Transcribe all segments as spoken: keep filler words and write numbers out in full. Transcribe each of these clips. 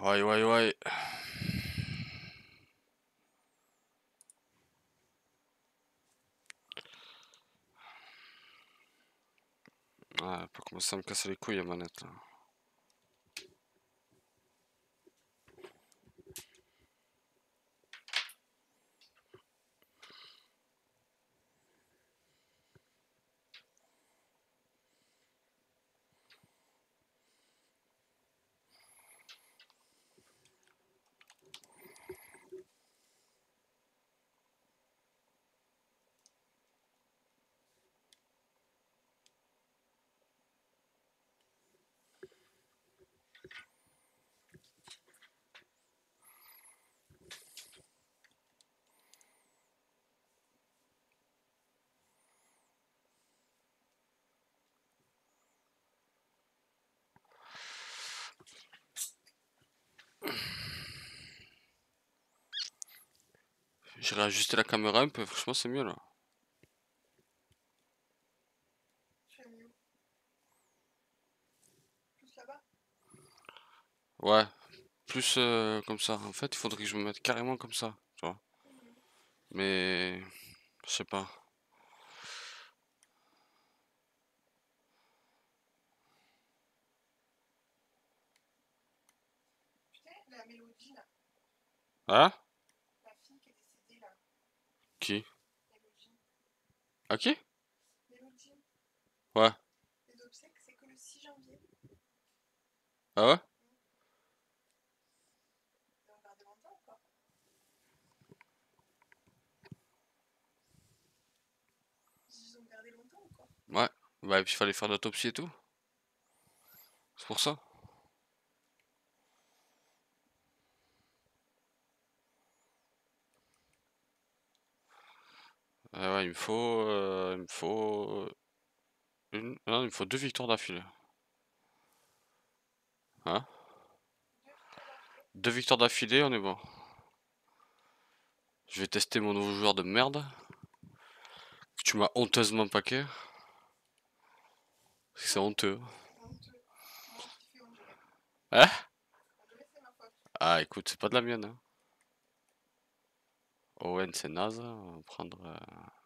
Ouais, ouais, ouais. Ouais, elle peut commencer à me casser les couilles, la manette, là. J'ai réajusté la caméra un peu, franchement, c'est mieux, là. Ouais, plus euh, comme ça. En fait, il faudrait que je me mette carrément comme ça, tu vois. Mais, je sais pas. Hein? Qui? À qui? Ouais. Ah ouais? Ouais. Bah, et puis il fallait faire l'autopsie et tout. C'est pour ça. Ah ouais, il me faut, euh, il me faut une, non, il me faut deux victoires d'affilée. Hein? Deux victoires d'affilée, on est bon. Je vais tester mon nouveau joueur de merde. Que tu m'as honteusement paqué. Parce que c'est honteux. Hein? Ah, écoute, c'est pas de la mienne, hein. Owen, c'est naze. On va prendre. euh,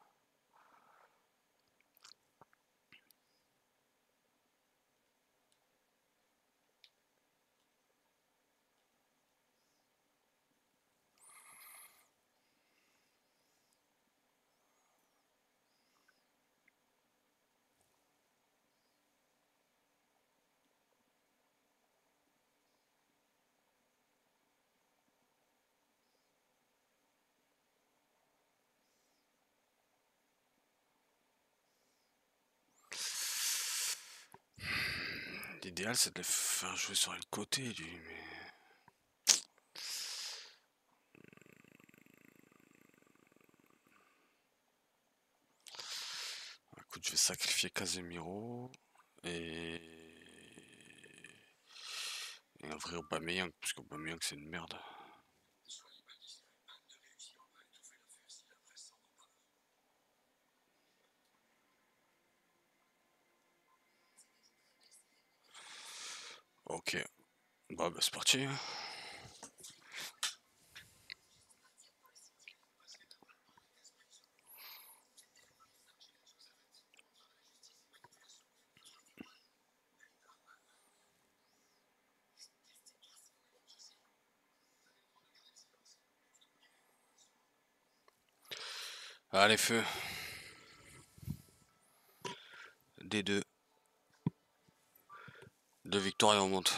L'idéal, c'est de le faire jouer sur le côté, lui. Mais... Écoute, je vais sacrifier Casemiro. Et. Et un vrai Aubameyang, parce qu'Aubameyang, c'est une merde. Ok. Bah, bah c'est parti, hein. Allez, feu. D deux. Deux victoires et on monte.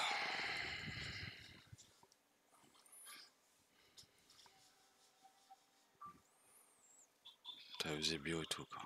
T'as Eusebio et tout, quoi.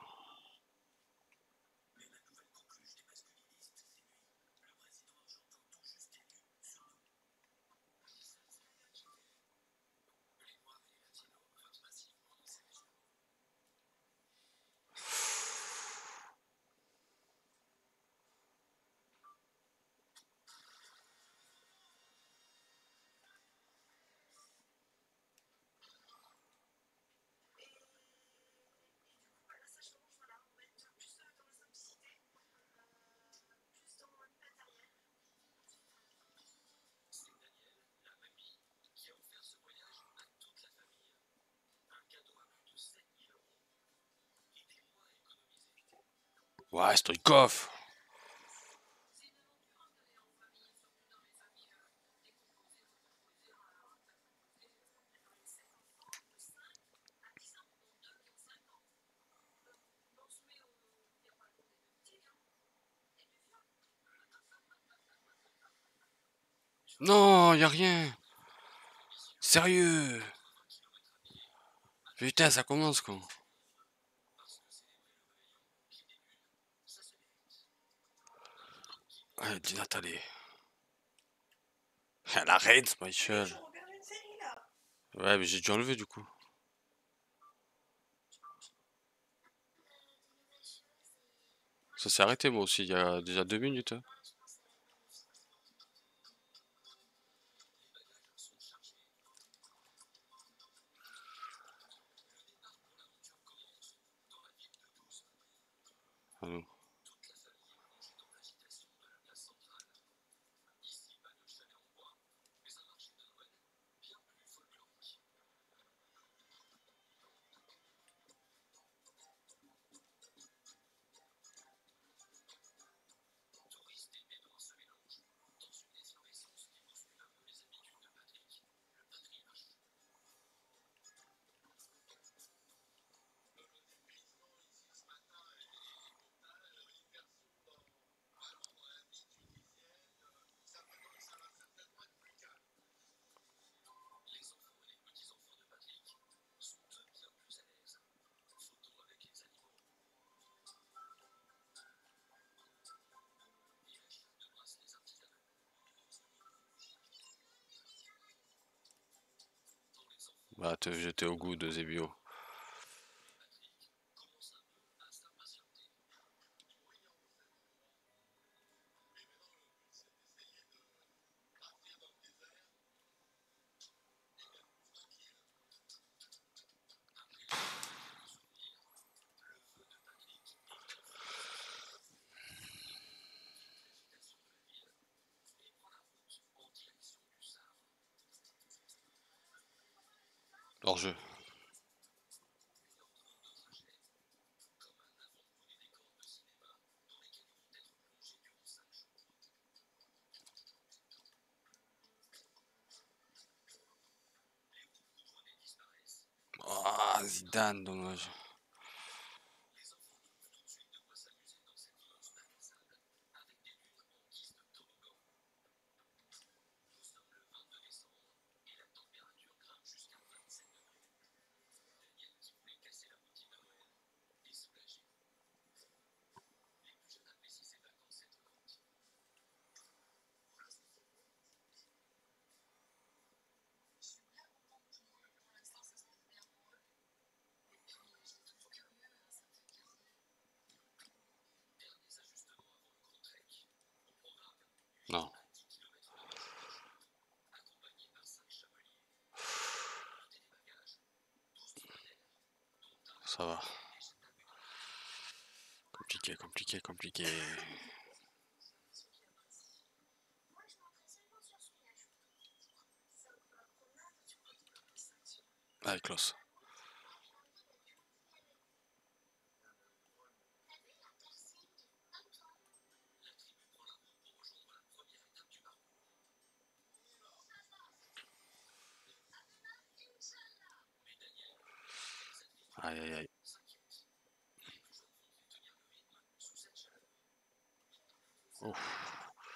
Ouais, Stoïkov. Non, y a rien. Sérieux. Putain, ça commence quoi. Ouais, dis Nathalie. Elle arrête, Michel. Ouais, mais j'ai dû enlever du coup. Ça s'est arrêté moi aussi, il y a déjà deux minutes. Hein. Ah non. Bah, te jeter au goût de Zébio. Hors jeu. Ah, Zidane, dommage. Non. Ça va. Compliqué, compliqué, compliqué. Allez, close. Aïe, aïe, aïe. Ouf.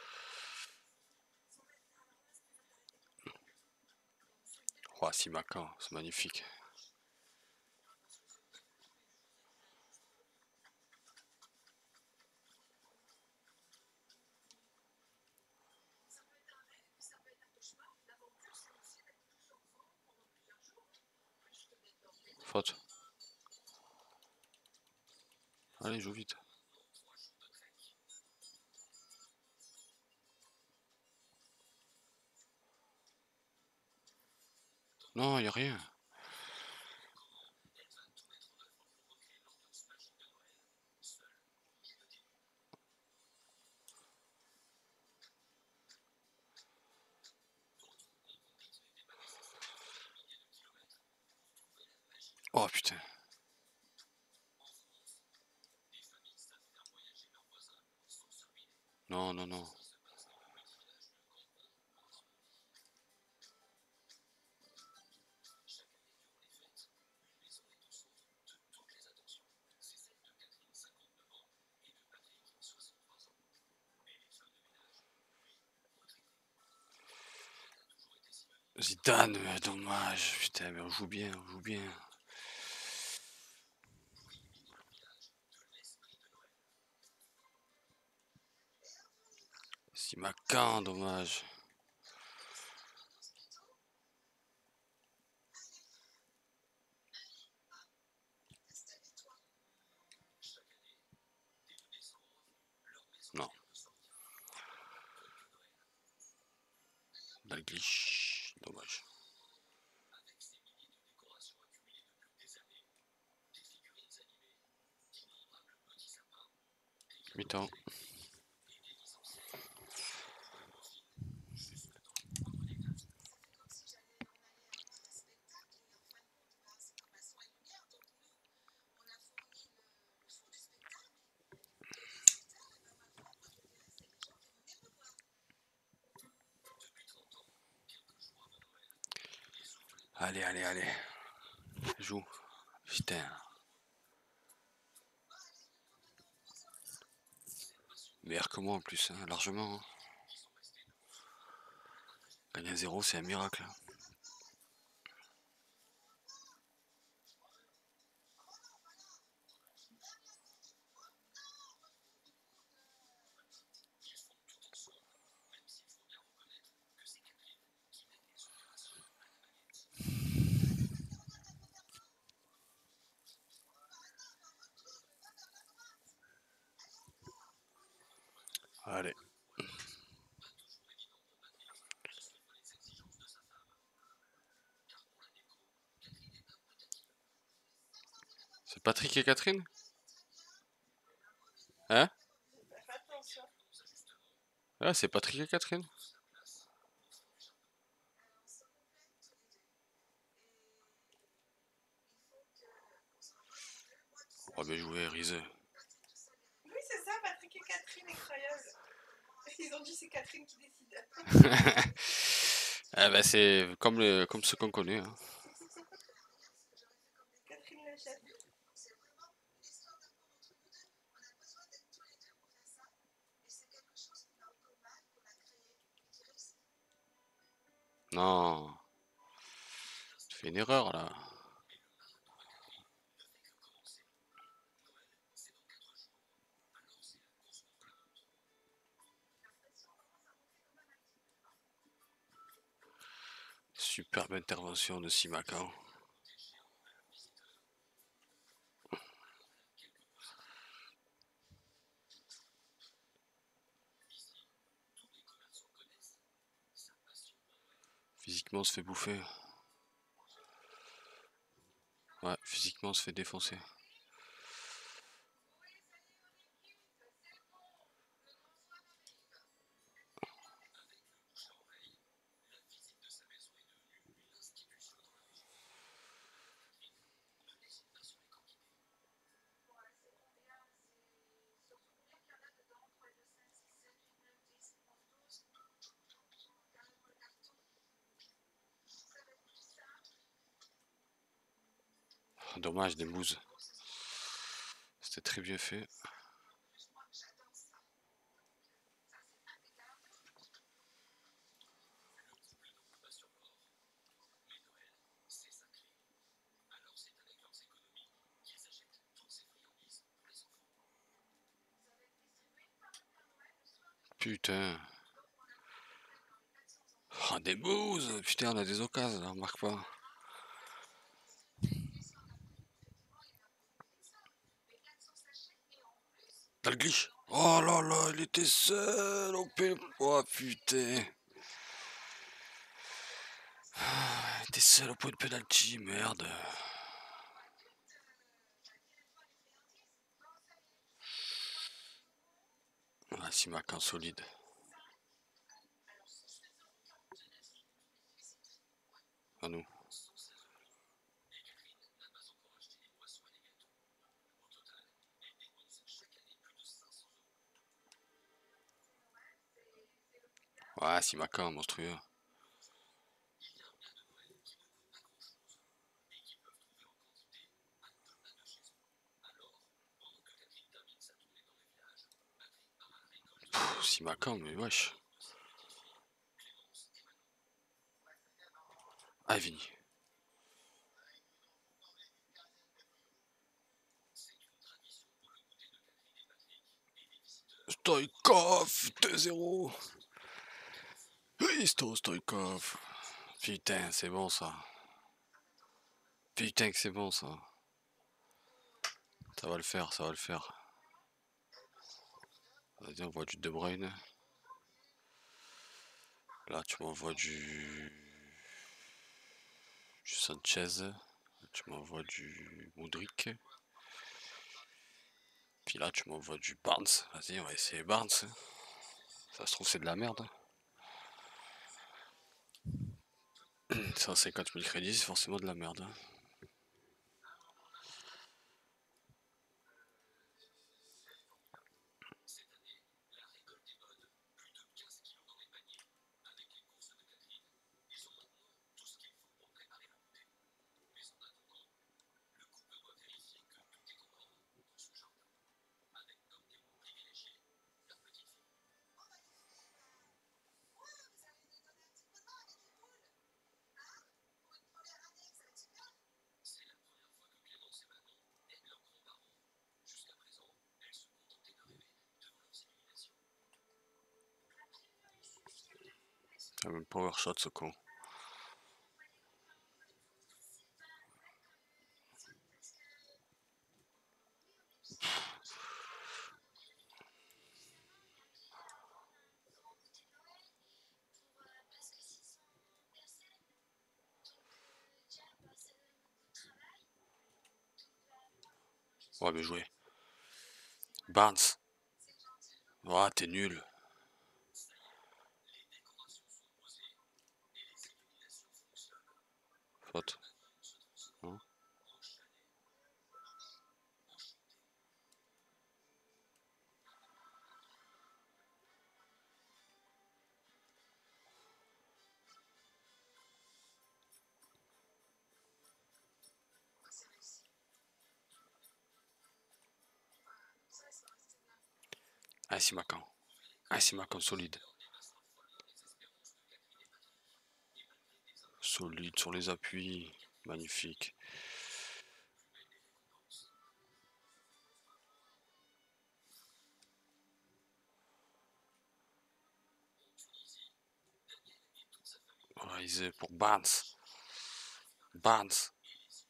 Oh, Simakan, c'est magnifique. Faute. Allez, joue vite. Non, y a rien. Oh putain. Non, non, non. Zidane, mais dommage. Putain, mais on joue bien, on joue bien. Simakan, dommage. Non. Dalglish, dommage. Mi-temps. Allez, allez, allez. Joue. Putain. Meilleur que moi en plus, hein, largement. Hein. Gagner un zéro, c'est un miracle. Allez. C'est Patrick et Catherine? Hein? Ah, c'est Patrick et Catherine? Oh, bien joué, Rizeux. Oui, c'est ça, Patrick et Catherine, incroyable. Ils ont dit c'est Catherine qui décide. Ah bah c'est comme, le, comme ceux qu'on connaît. Hein. Catherine la chef. Non. Tu fais une erreur là. Superbe intervention de Simakan. Physiquement, on se fait bouffer. Ouais, physiquement, on se fait défoncer. Dommage, des mouses. C'était très bien fait. Putain. Oh, des mouses. Putain, on a des occasions, là, on marque pas. Dalglish. Oh là là, il était seul au P. Oh putain. Ah, il était seul au point de penalty, merde. Ah, Simakan solide. À nous. Ouais, Simacan, monstrueux. Pff, Simacan, mais wesh. Ah, Vini. Stoïkov, deux zéro. Risto Stoïkov. Putain, c'est bon ça. Putain que c'est bon ça. Ça va le faire, ça va le faire. Vas-y, on voit du De Bruyne. Là, tu m'envoies du... du Sanchez. Tu m'envoies du Modric. Puis là, tu m'envoies du Barnes. Vas-y, on va essayer Barnes. Ça se trouve, c'est de la merde. cent cinquante mille crédits, c'est forcément de la merde. Il a même power shot ce con. Ouais, bien joué. Barnes. Ouais, t'es nul. Faute. Hein? Ah, Simacan. Ah, Simacan solide. Solide sur les appuis. Magnifique. Réalisé pour Barnes. Barnes.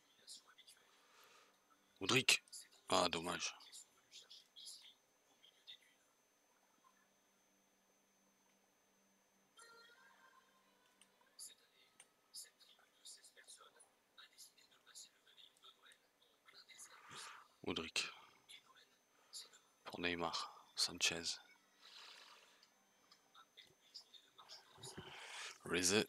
Modric. Ah, dommage. Modric. Pour Neymar. Sanchez. Réalisé.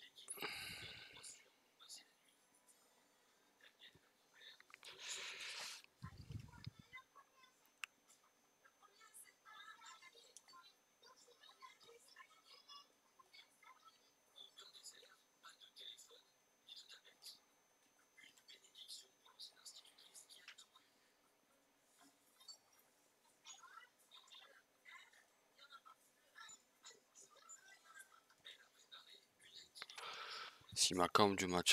Simacan du match.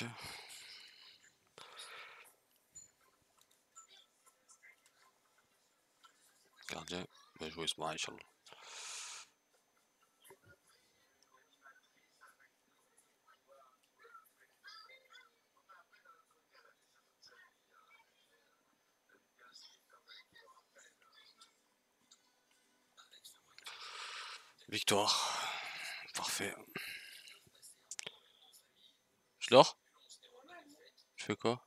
Gardien. Bien joué, Smaïchal. Victoire. Parfait. Je dors? Je fais quoi?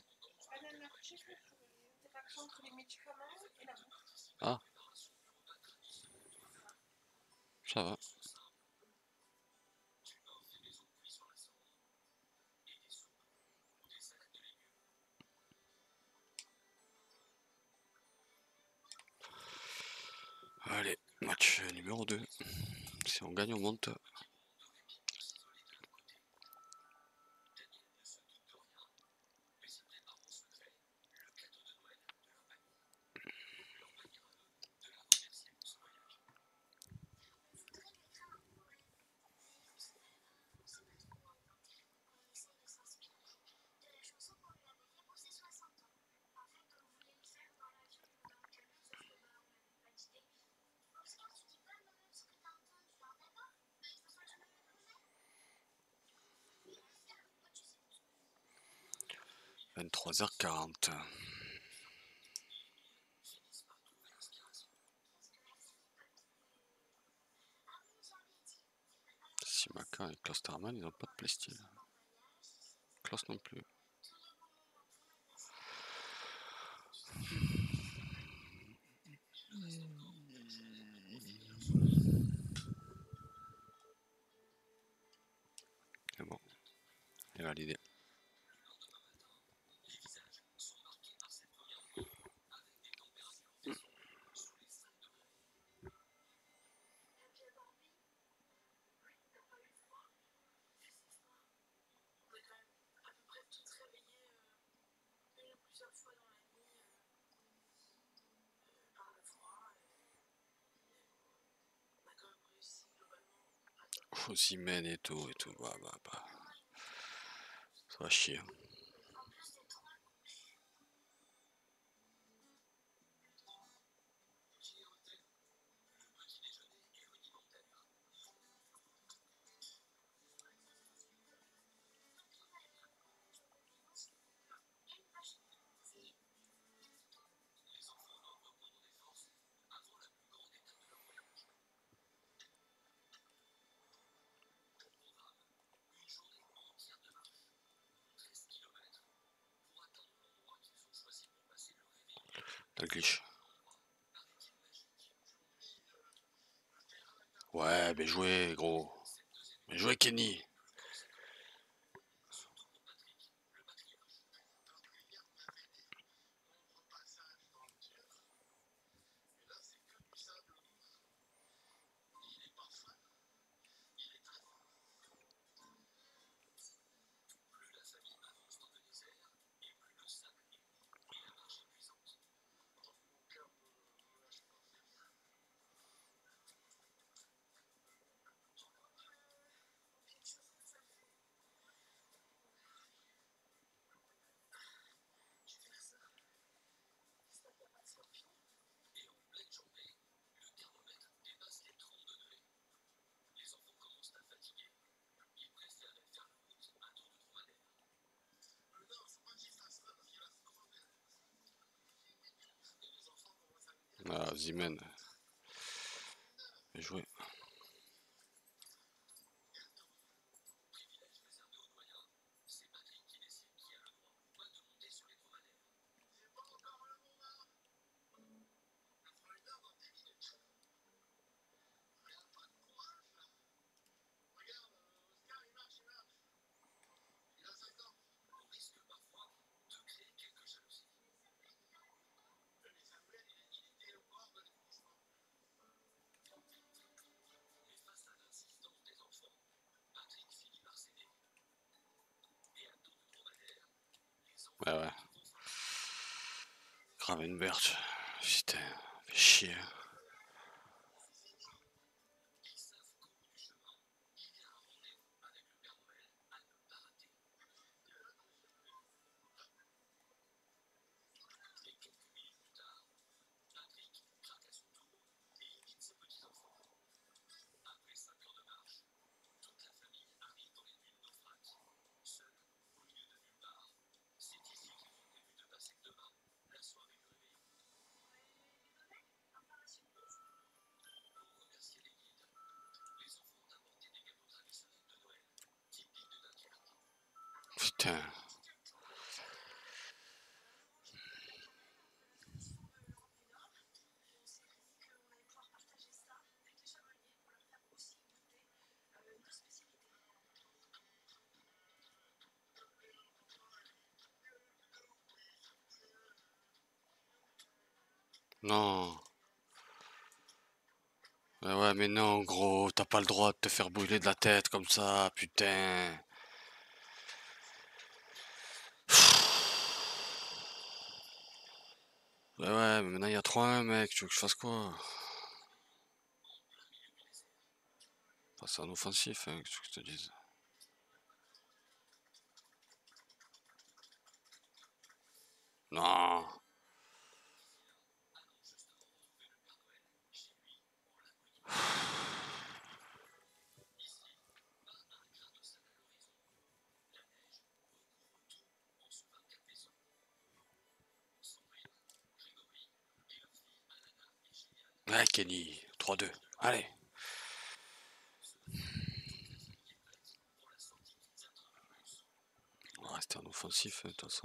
Ah. Ça va. Allez, match numéro deux. Si on gagne, on monte. vingt-trois heures quarante. Simaka et Klosterman, ils n'ont pas de playstyle. Klaus non plus. C'est bon, il est validé. Aussi mène et tout et tout, bah bah bah. Ça va chier. La glitch. Ouais, bien joué, gros. Bien joué, Kenny. Ah, Zimen. Bien joué. Ouais, ouais. Gravenberch. Putain, fait chier. Putain. Non. Ouais, ouais, mais non, gros, t'as pas le droit de te faire brûler de la tête comme ça, putain. Ouais, ouais, mais maintenant il y a trois un, mec, tu veux que je fasse quoi? Enfin, c'est un offensif, hein, qu'est-ce que je te dise. Non. Ouais, Kenny, trois deux. Allez. On va rester en offensif, de toute façon.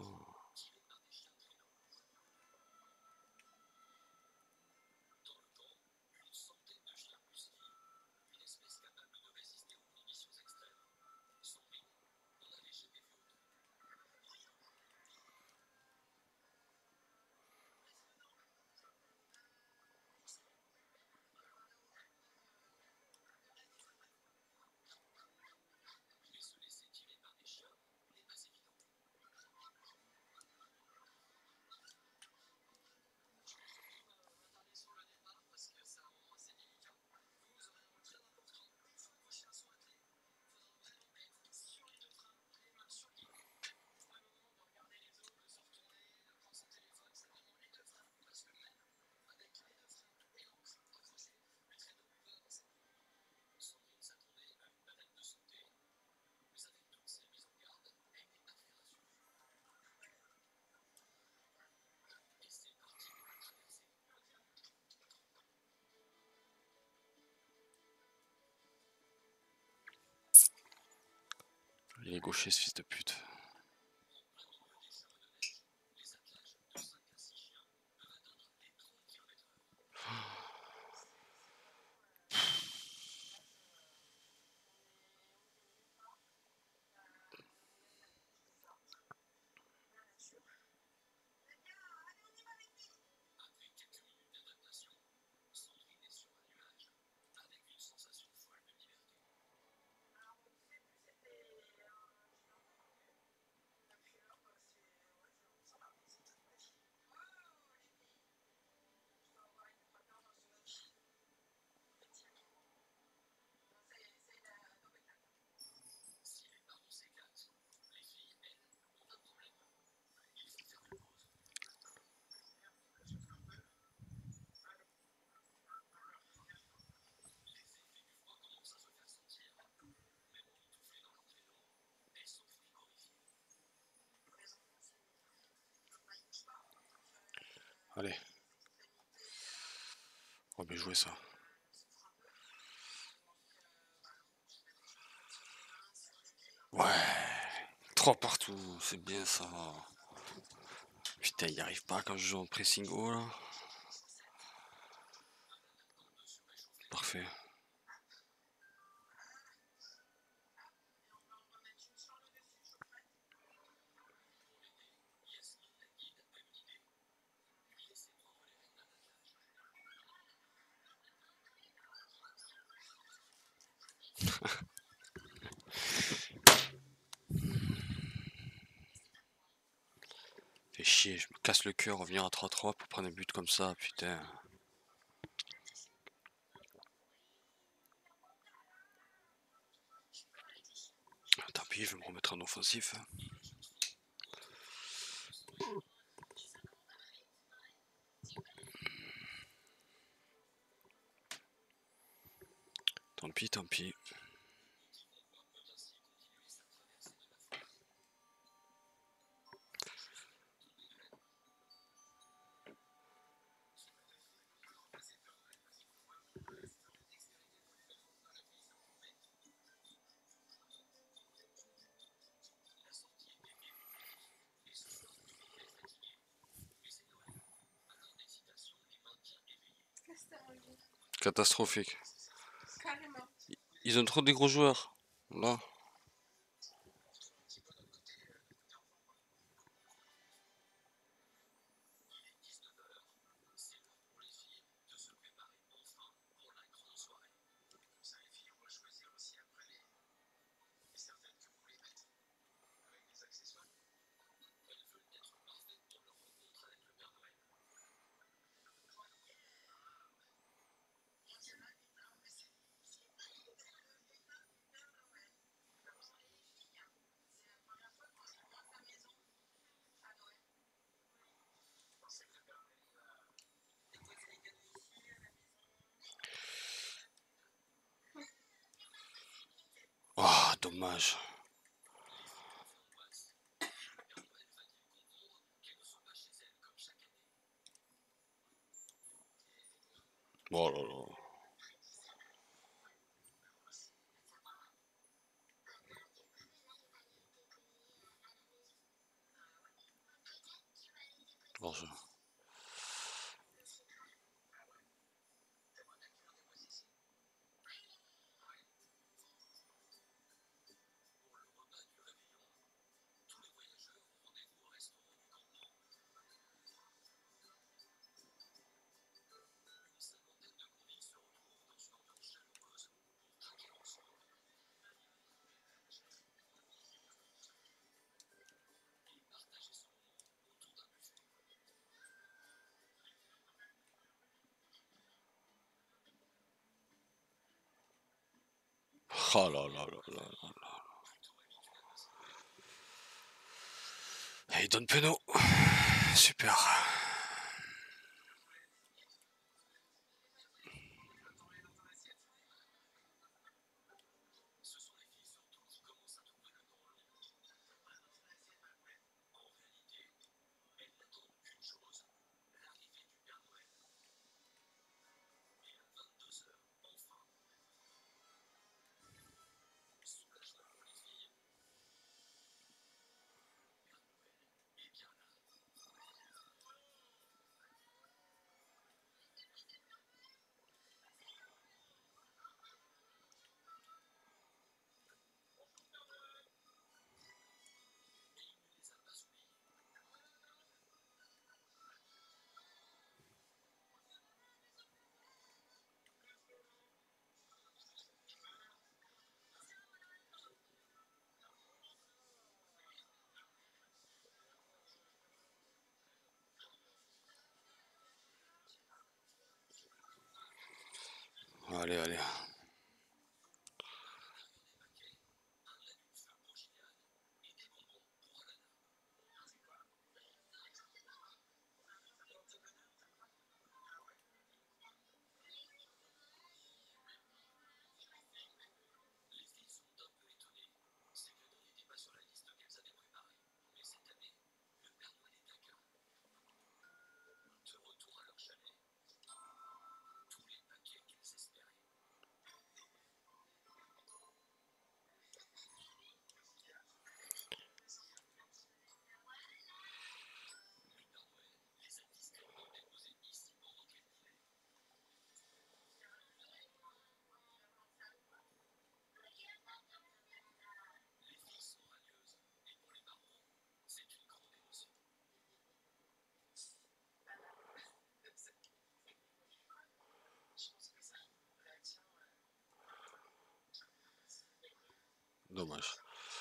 Il est gaucher, ce fils de pute. Allez. On va bien jouer ça. Ouais. Trois partout, c'est bien ça. Putain, il n'y arrive pas quand je joue en pressing haut là. Parfait. Fait chier, je me casse le cœur, revenir à trois trois pour prendre un but comme ça, putain. Tant pis, je vais me remettre en offensif. Tant pis, tant pis. Catastrophique. Carrément. Ils ont trop des gros joueurs. Là. Oh, dommage. Oh là là. Bon, je- Oh là là là là là. Et il donne péno. Super. Allez, allez. Dommage.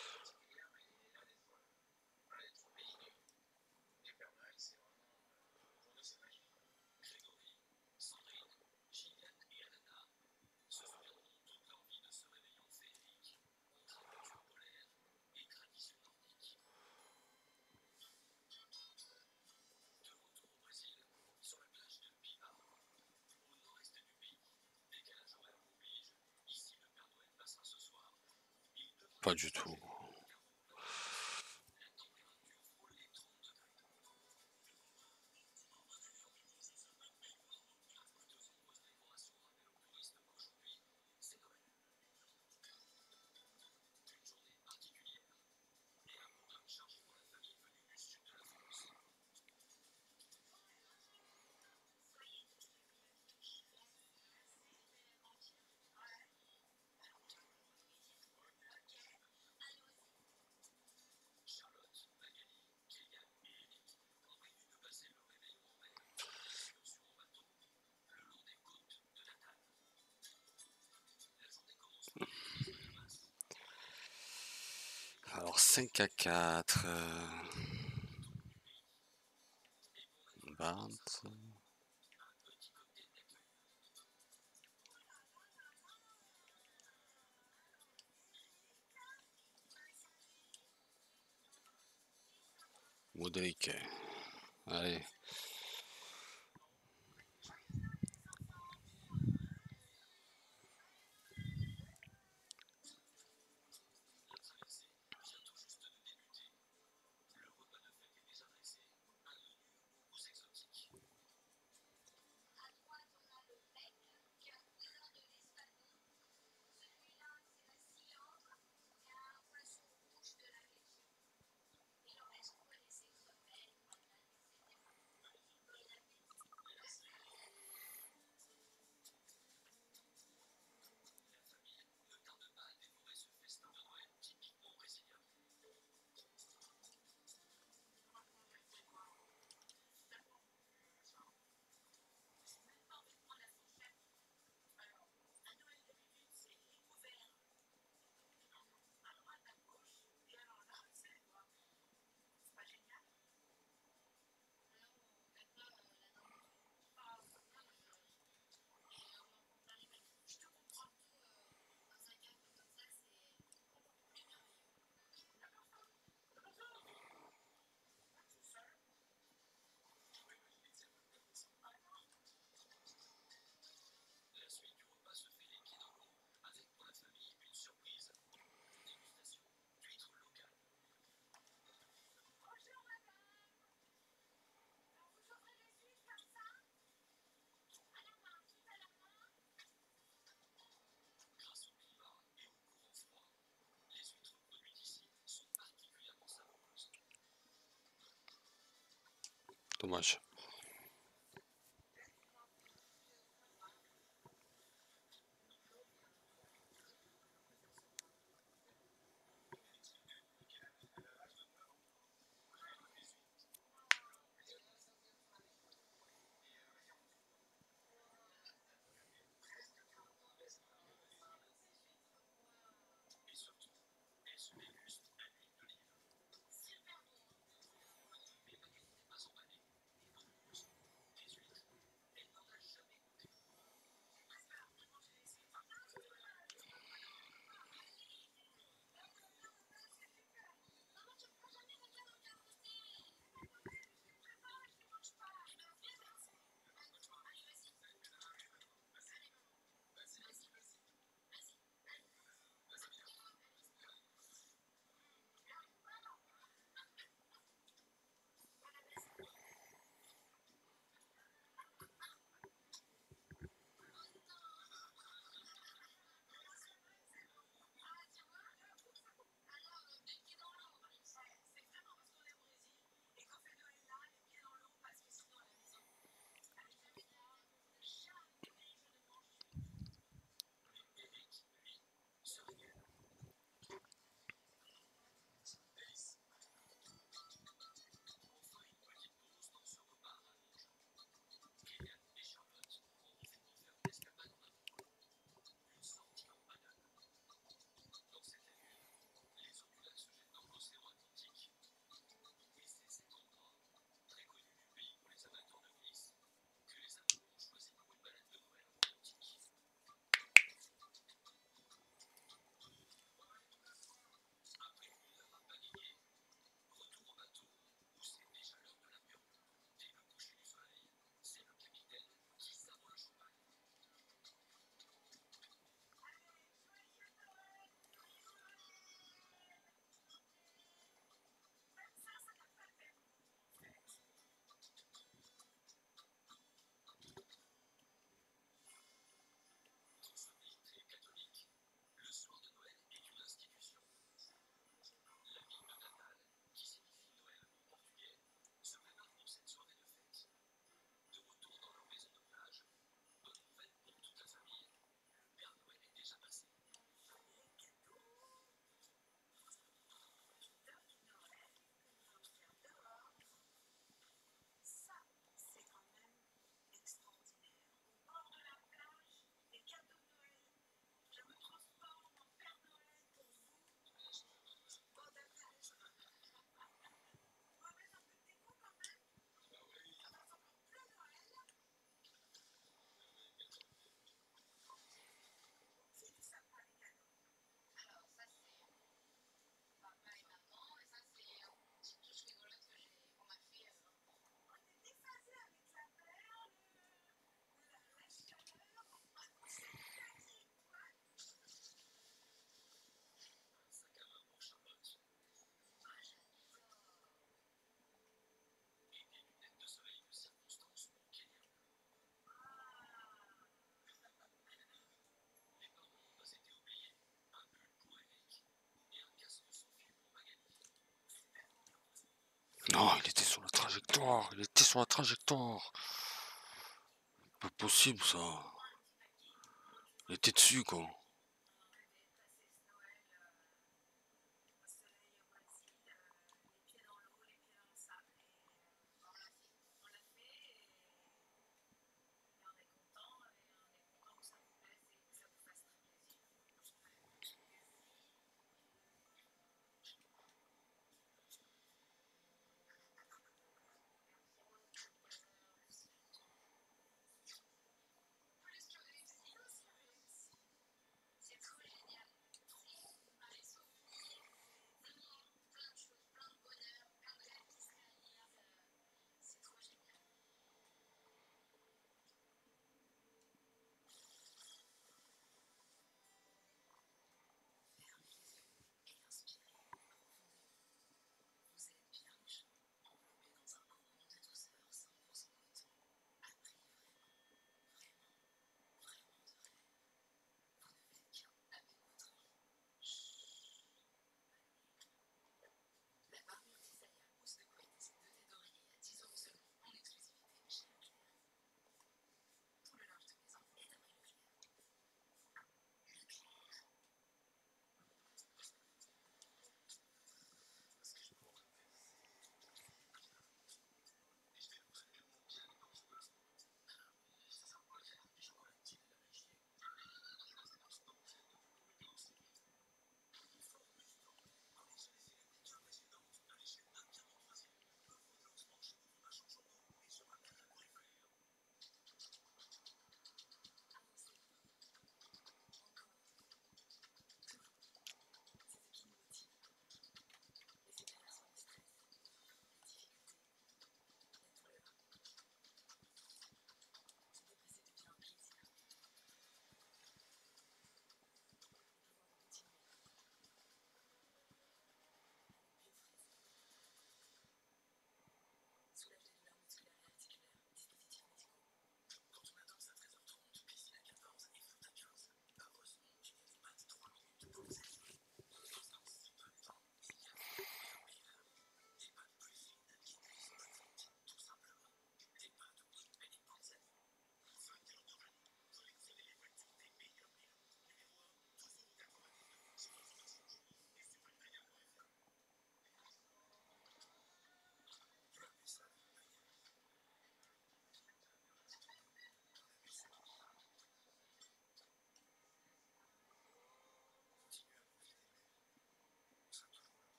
Pas du tout. Alors cinq à quatre. Euh... Barnes. Modric. Allez. Dommage. Non, il était sur la trajectoire, il était sur la trajectoire. Pas possible ça. Il était dessus quoi.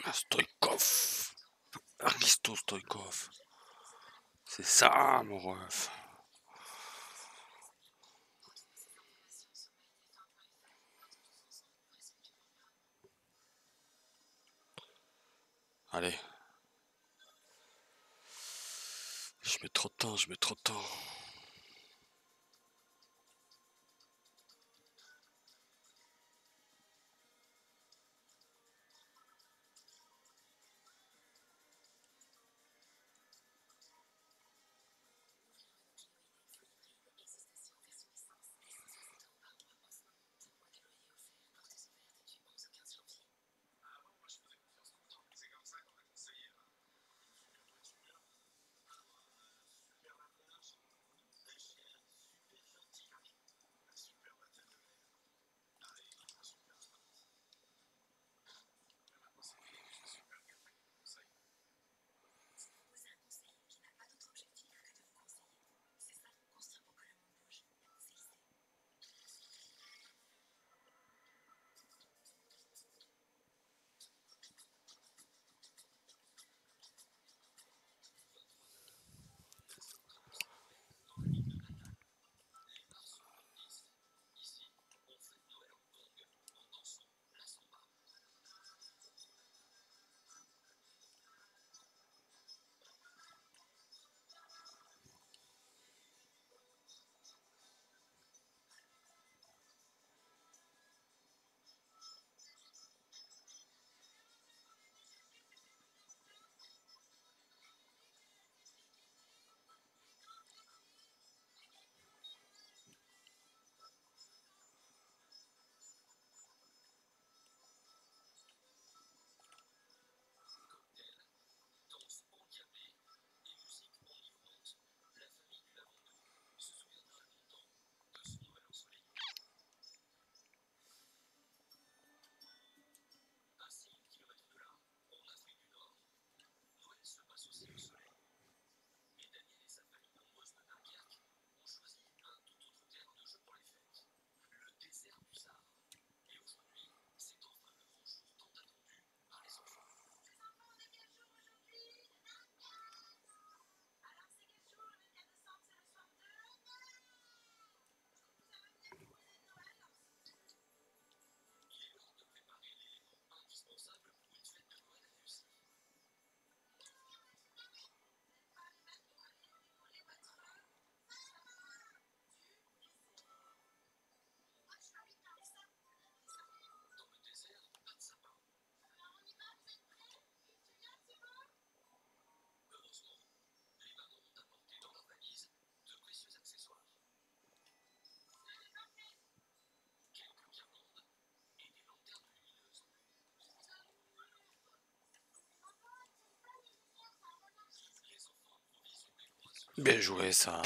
Stoïkov. Aristo Stoïkov. C'est ça, mon ref. Allez. Je mets trop de temps, je mets trop de temps. Bien joué, ça.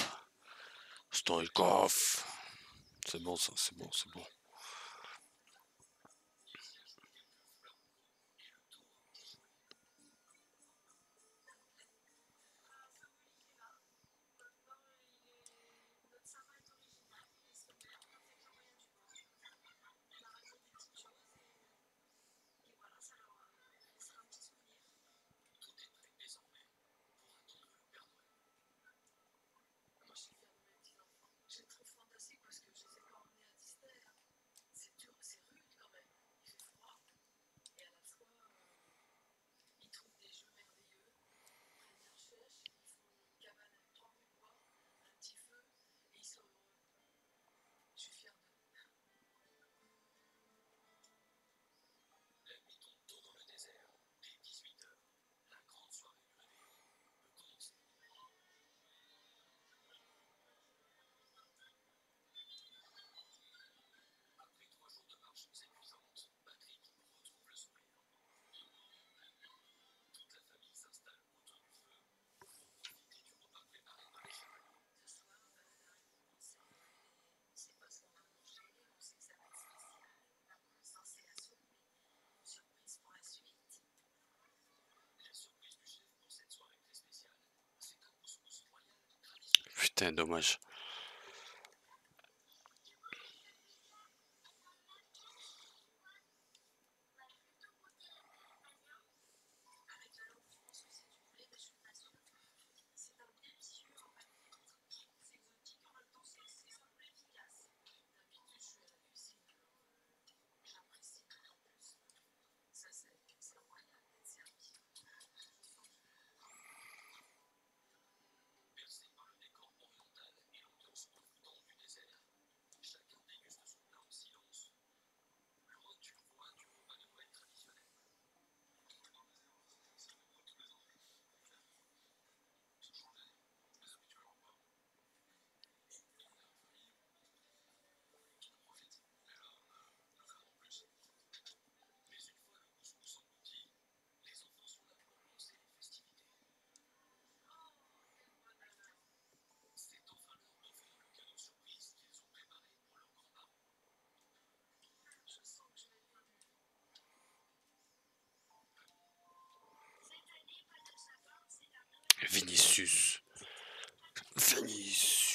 Stoïkov. C'est bon, ça, c'est bon, c'est bon. Putain, dommage.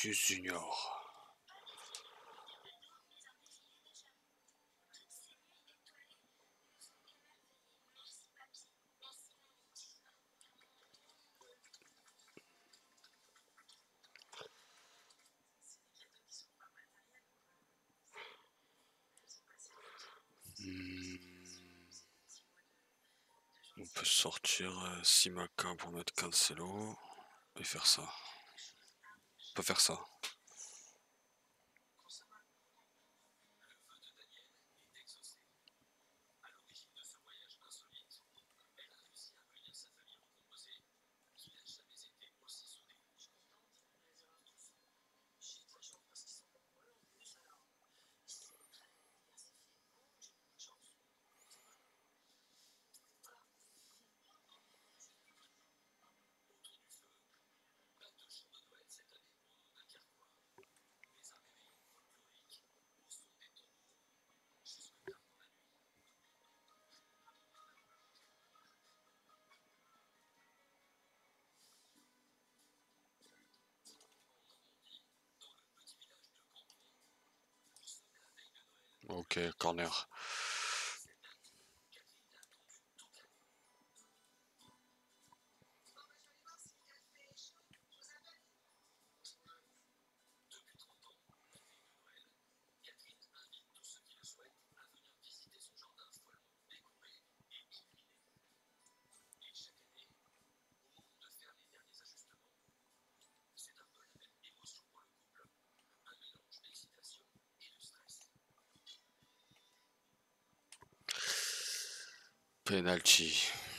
Vinicius Junior. Hmm. On peut sortir euh, Simaka pour mettre Cancelo et faire ça. On peut faire ça. Ok, corner. Penalty.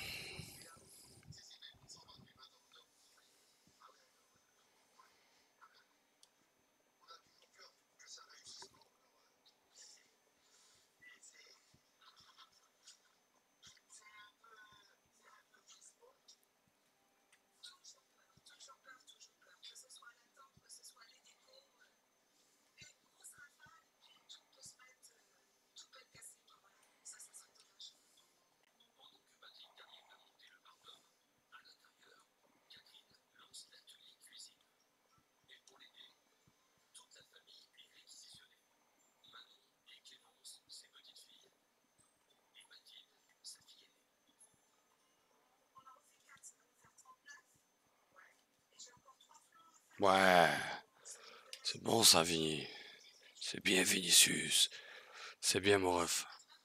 Ouais, c'est bon ça, Vini. C'est bien Vinicius. C'est bien mon ref.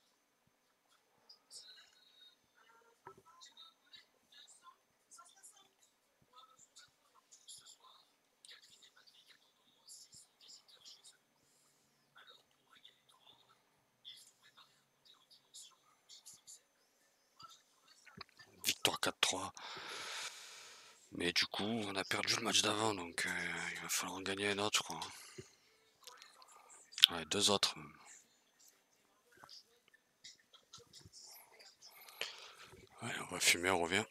Victoire quatre trois. Mais du coup, on a perdu le match d'avant, donc euh, il va falloir en gagner un autre, je crois. Ouais, deux autres. Ouais, on va fumer, on revient.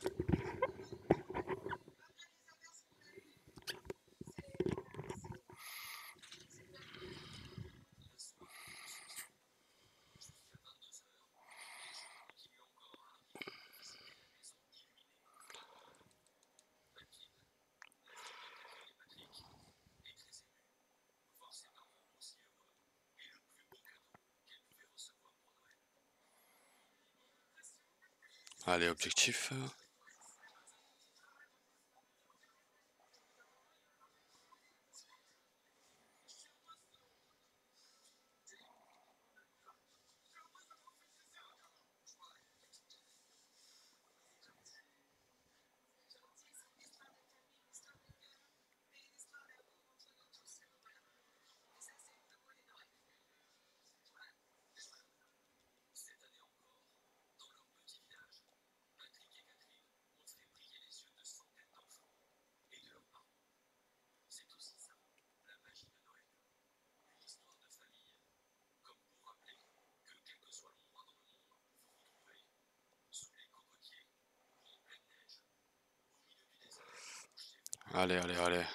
Allez, objectif. Allez, allez, allez.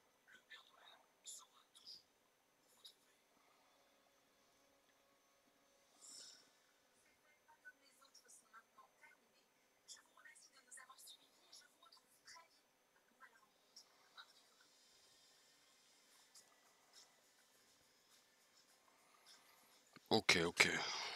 Ok, ok.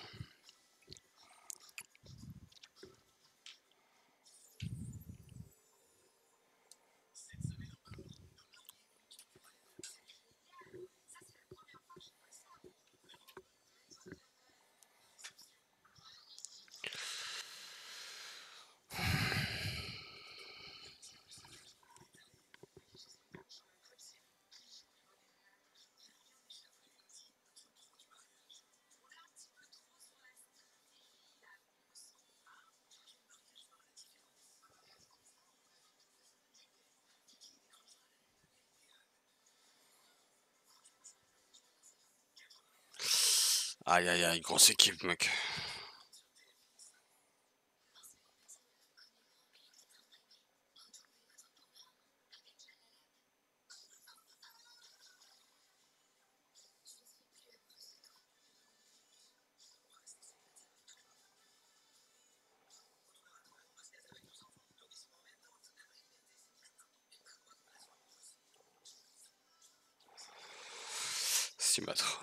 Aïe, aïe, aïe, grosse équipe, mec. six mètres.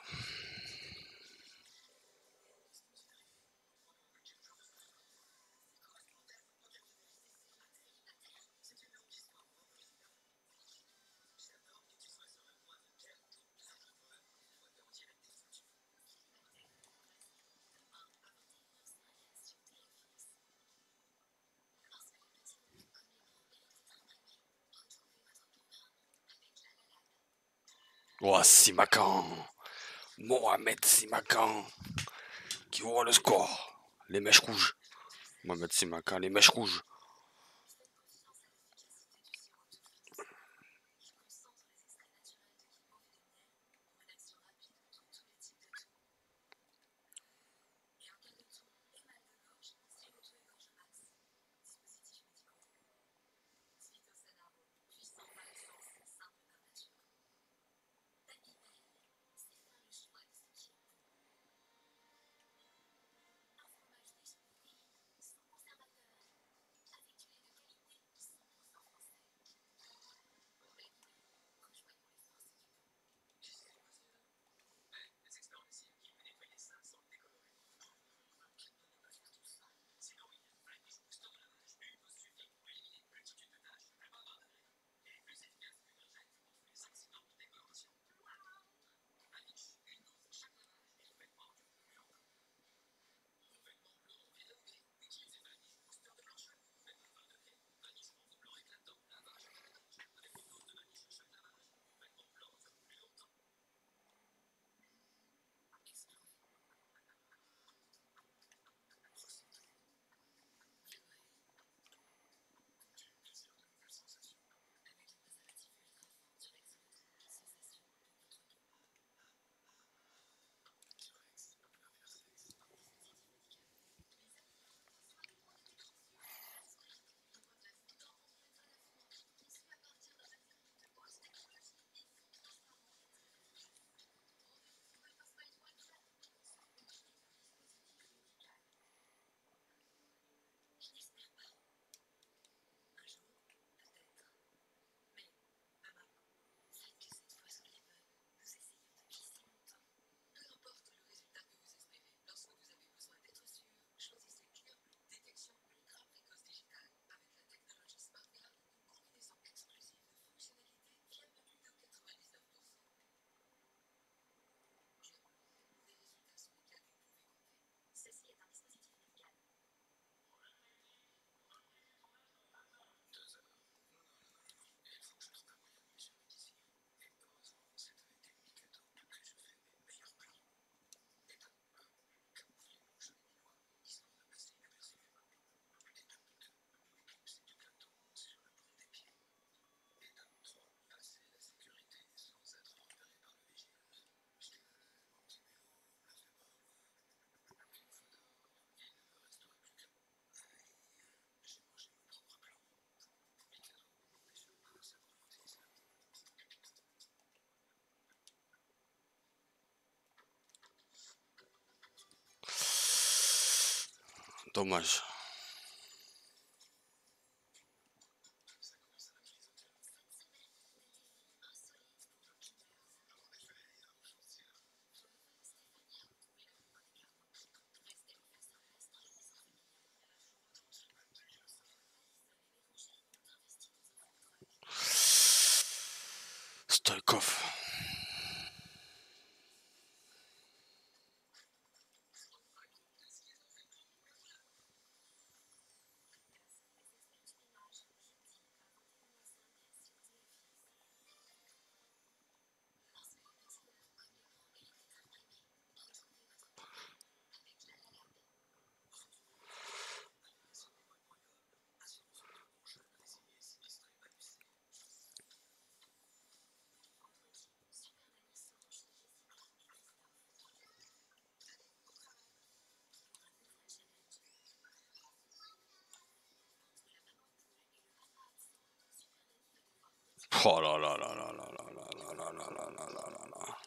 Oh, Simakan. Mohamed Simakan. Qui ouvre le score. Les mèches rouges. Mohamed Simakan, les mèches rouges. Dommage. Stoïkov. Oh là là là là là là là là là là là là là là.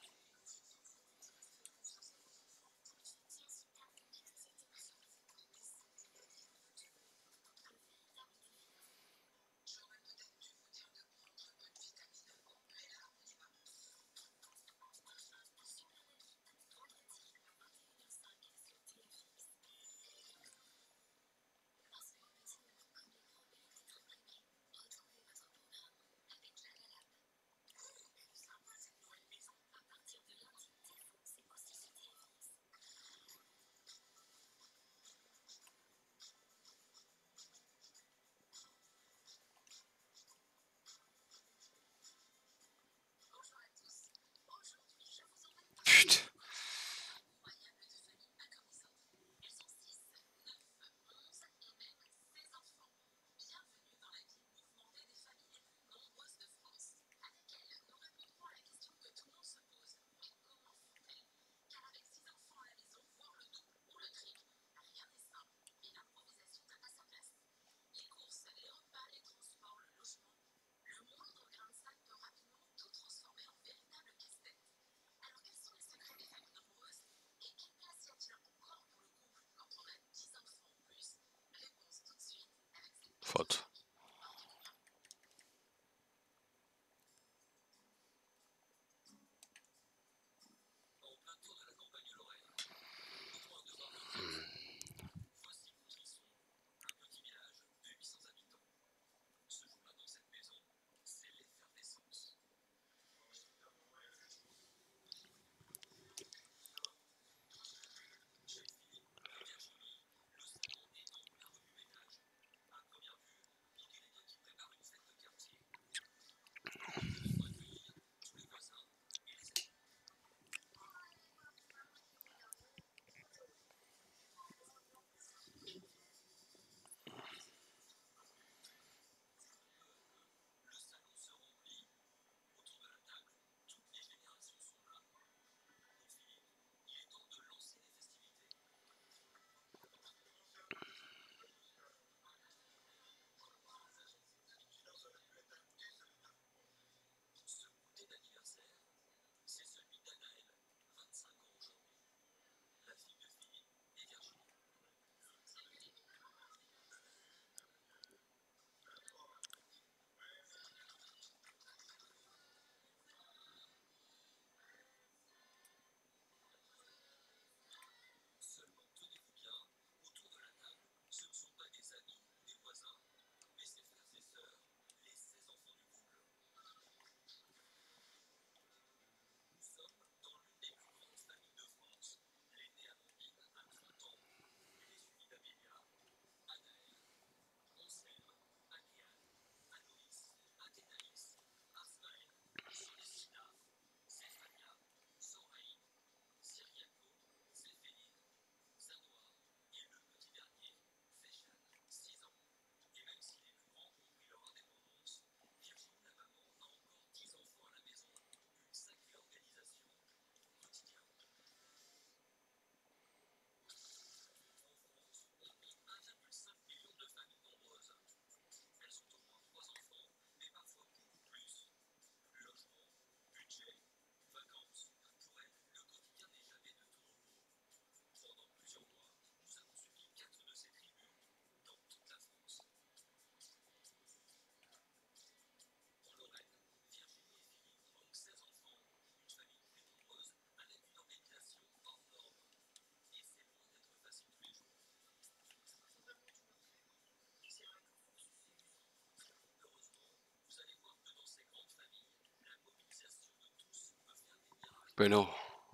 Ben non.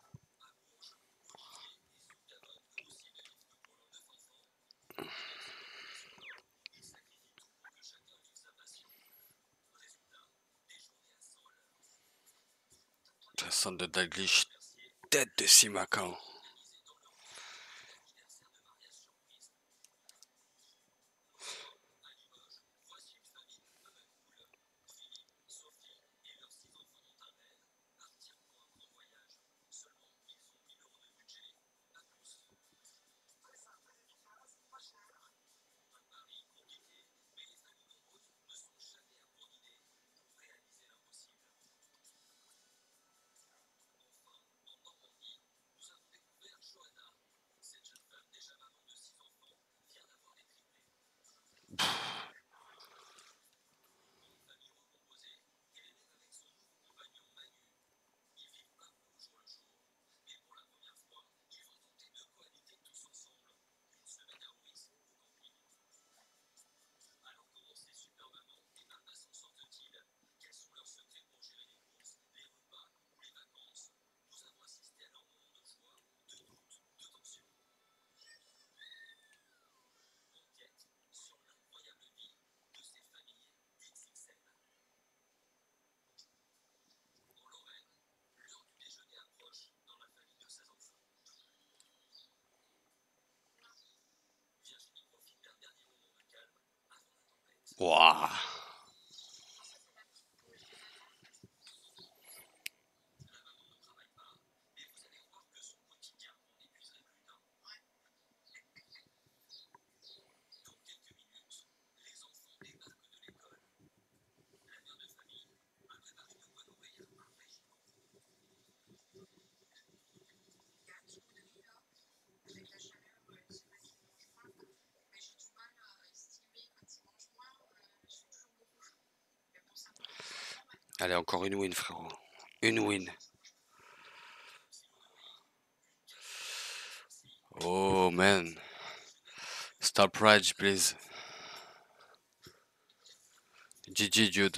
Personne de Dalglish, tête de Simacan. Waouh. Allez, encore une win, frérot. Une win. Oh, man. Stop rage, please. G G, Jude.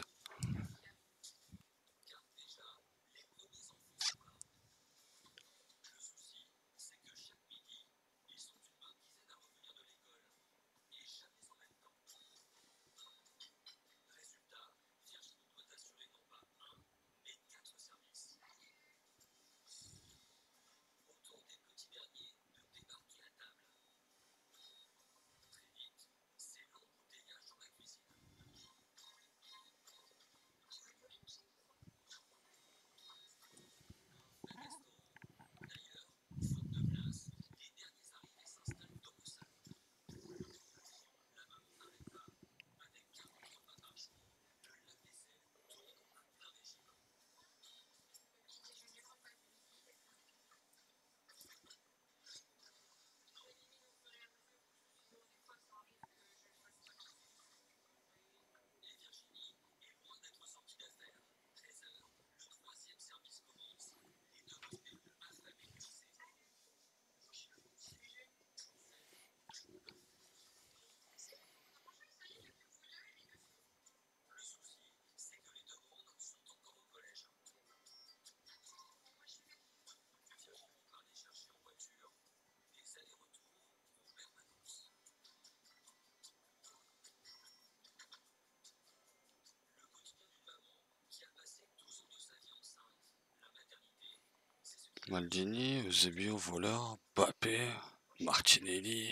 Maldini, Eusebio, voleur, Mbappé, Martinelli.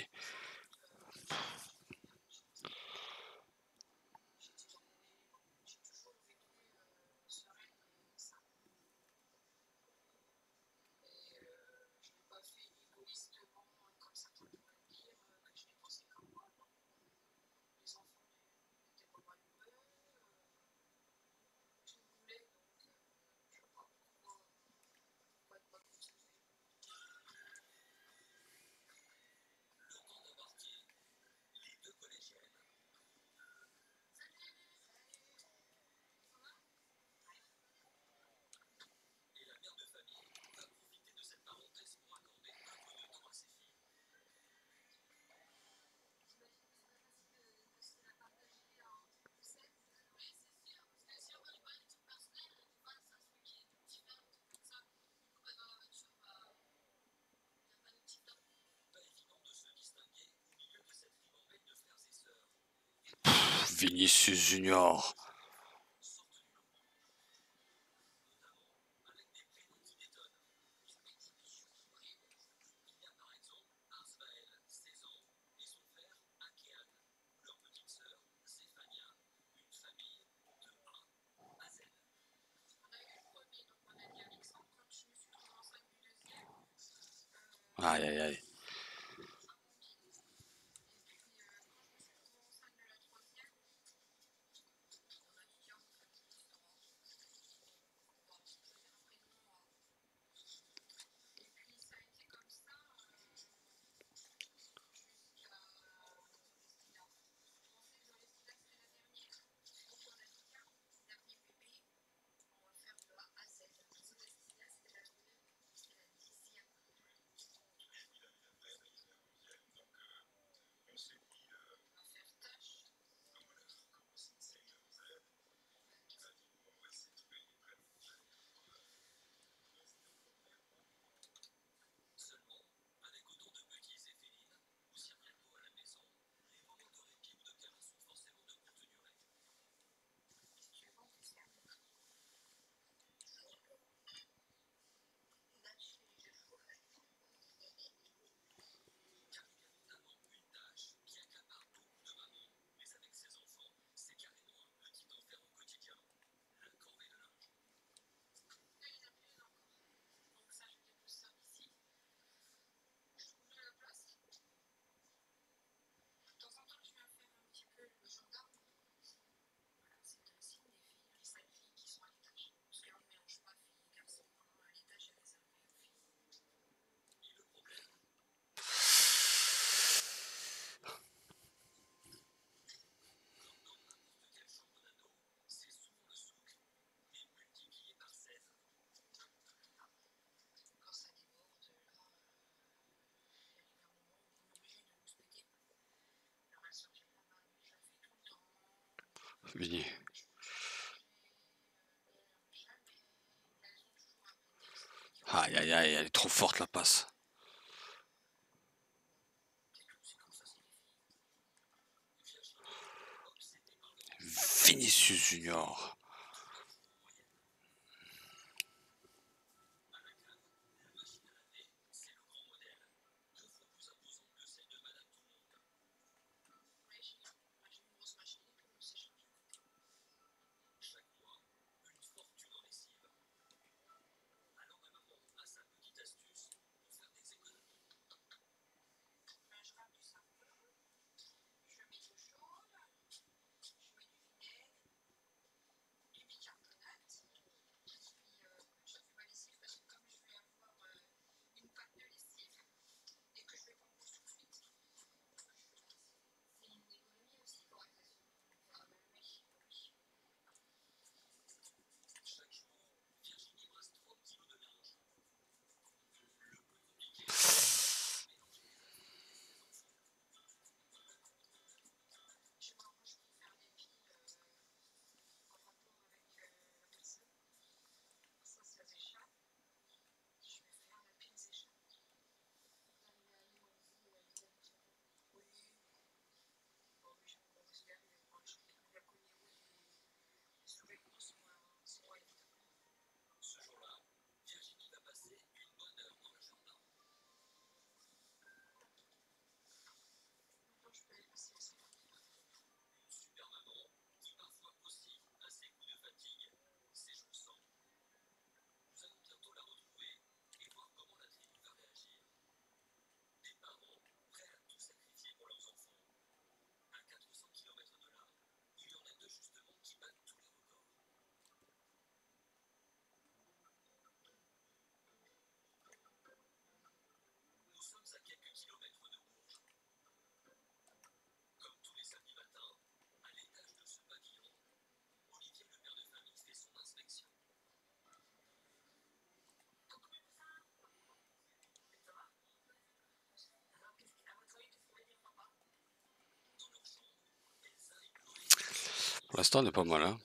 Vinicius Junior. Aïe aïe aïe. Vini. Aïe aïe aïe, elle est trop forte la passe. Vinicius Junior. Pour l'instant, on est pas mal, hein.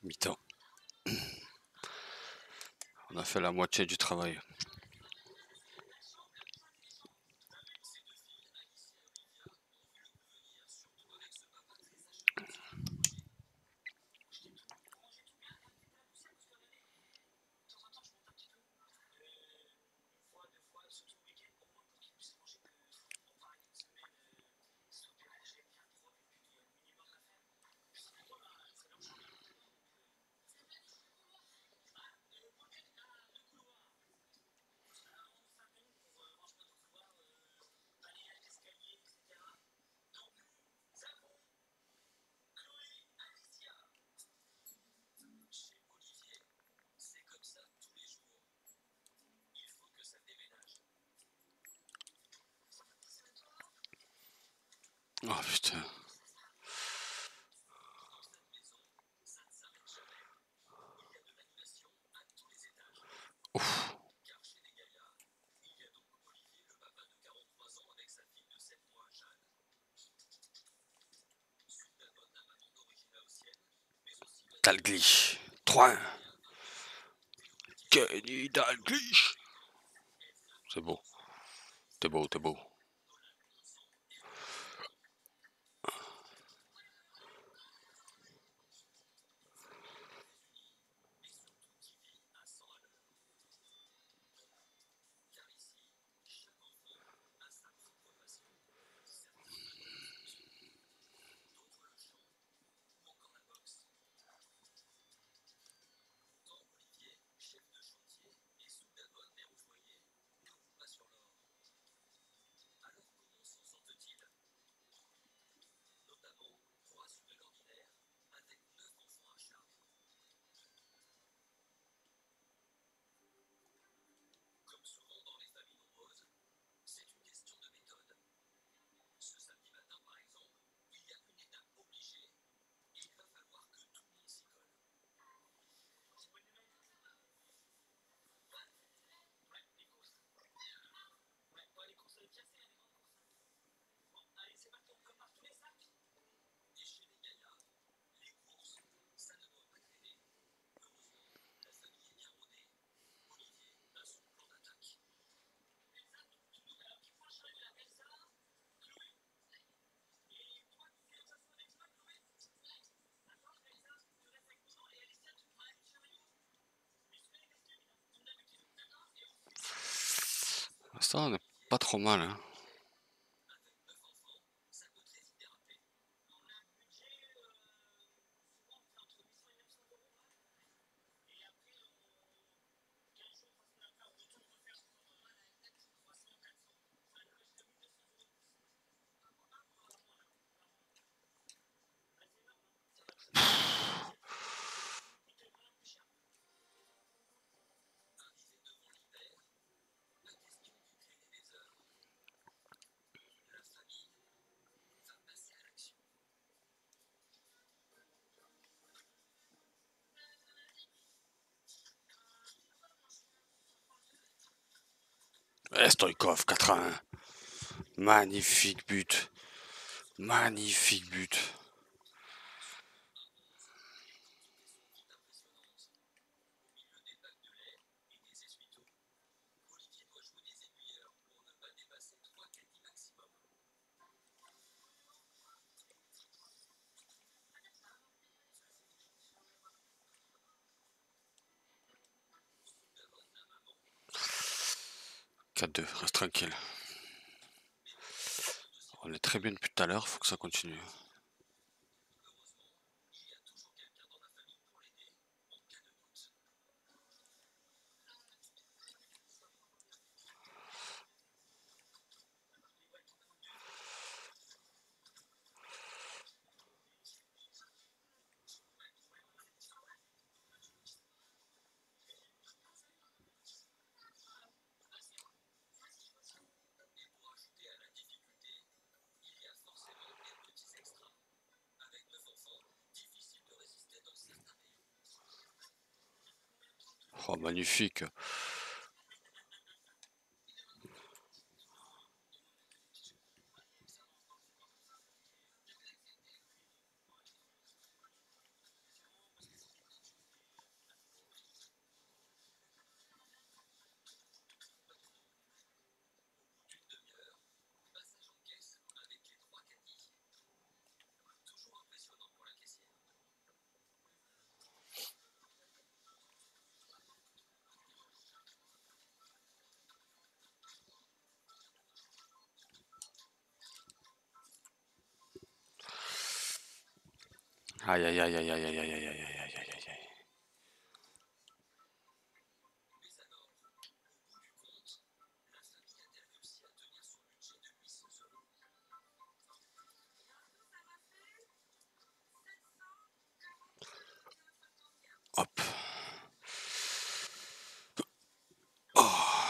Mi-temps. On a fait la moitié du travail. Oh putain. Ouf. Dalglish. trois un. Kenny Dalglish. C'est beau. T'es beau, t'es beau. Ça, on est pas trop mal, hein. Eh, Stoïkov, quatre à un. Magnifique but. Magnifique but. quatre deux, reste tranquille. On est très bien depuis tout à l'heure, faut que ça continue. Oh, magnifique. Aïe aïe aïe aïe aïe aïe aïe aïe aïe aïe aïe aïe aïe. Hop. Oh.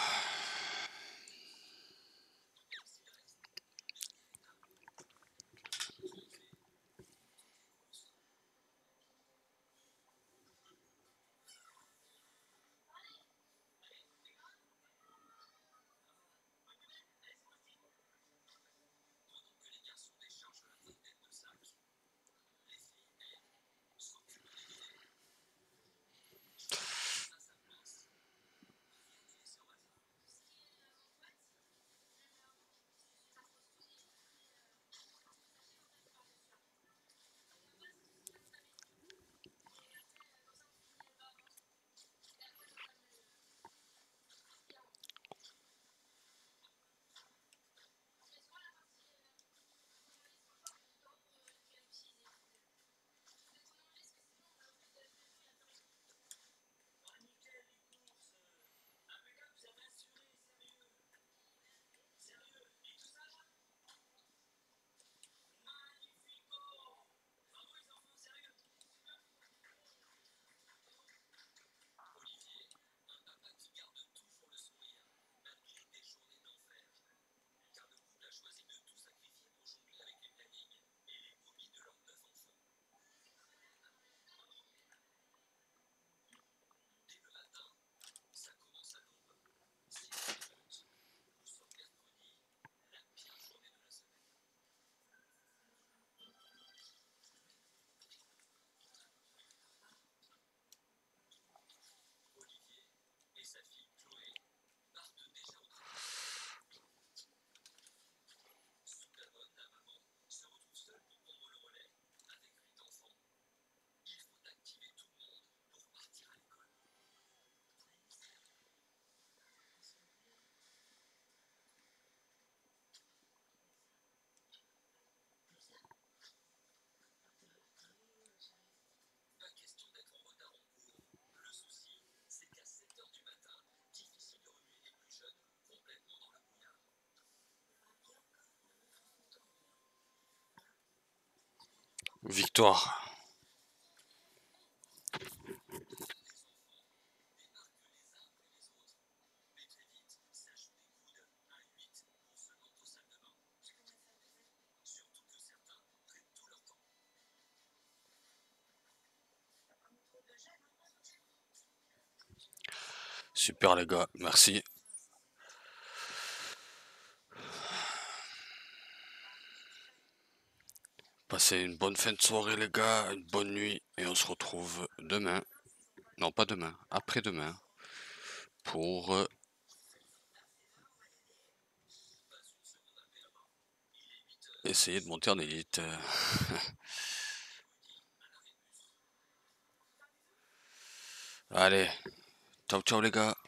Victoire. Super les gars, merci. Passez une bonne fin de soirée les gars, une bonne nuit et on se retrouve demain. Non pas demain, après-demain. Pour euh, essayer de monter en élite. Allez, ciao ciao les gars.